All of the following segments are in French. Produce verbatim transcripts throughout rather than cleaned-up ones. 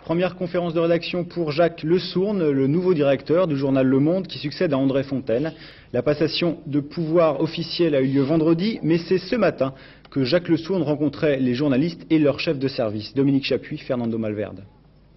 Première conférence de rédaction pour Jacques Le Sourne, le nouveau directeur du journal Le Monde qui succède à André Fontaine. La passation de pouvoir officielle a eu lieu vendredi, mais c'est ce matin que Jacques Le Sourne rencontrait les journalistes et leurs chefs de service. Dominique Chapuis, Fernando Malverde.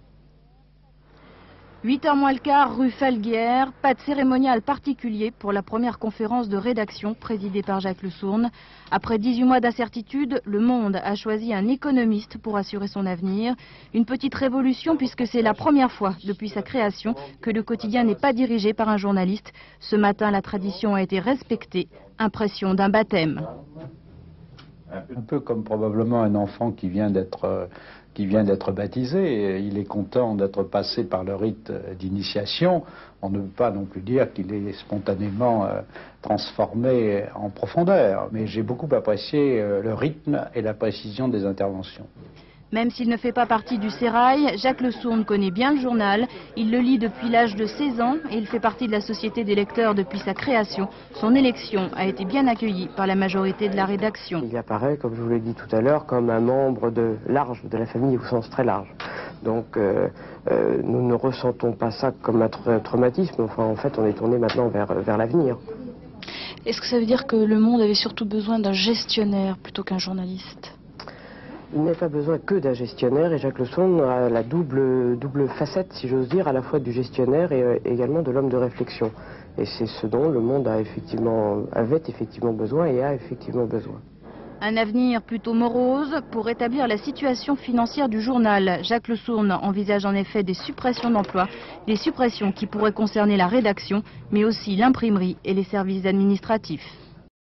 huit heures moins le quart, rue Falguière, pas de cérémonial particulier pour la première conférence de rédaction présidée par Jacques Le Sourne. Après dix-huit mois d'incertitude, Le Monde a choisi un économiste pour assurer son avenir. Une petite révolution puisque c'est la première fois depuis sa création que le quotidien n'est pas dirigé par un journaliste. Ce matin, la tradition a été respectée. Impression d'un baptême. Un peu comme probablement un enfant qui vient d'être qui vient d'être baptisé. Il est content d'être passé par le rite d'initiation. On ne peut pas non plus dire qu'il est spontanément euh, transformé en profondeur. Mais j'ai beaucoup apprécié euh, le rythme et la précision des interventions. Même s'il ne fait pas partie du sérail, Jacques Le Sourne connaît bien le journal. Il le lit depuis l'âge de seize ans et il fait partie de la Société des lecteurs depuis sa création. Son élection a été bien accueillie par la majorité de la rédaction. Il apparaît, comme je vous l'ai dit tout à l'heure, comme un membre de large de la famille au sens très large. Donc euh, euh, nous ne ressentons pas ça comme un tra traumatisme. Enfin, en fait, on est tourné maintenant vers, vers l'avenir. Est-ce que ça veut dire que Le Monde avait surtout besoin d'un gestionnaire plutôt qu'un journaliste ? Il n'est pas besoin que d'un gestionnaire et Jacques Le Sourne a la double, double facette, si j'ose dire, à la fois du gestionnaire et euh, également de l'homme de réflexion. Et c'est ce dont Le Monde a effectivement, avait effectivement besoin et a effectivement besoin. Un avenir plutôt morose pour rétablir la situation financière du journal. Jacques Le Sourne envisage en effet des suppressions d'emplois, des suppressions qui pourraient concerner la rédaction, mais aussi l'imprimerie et les services administratifs.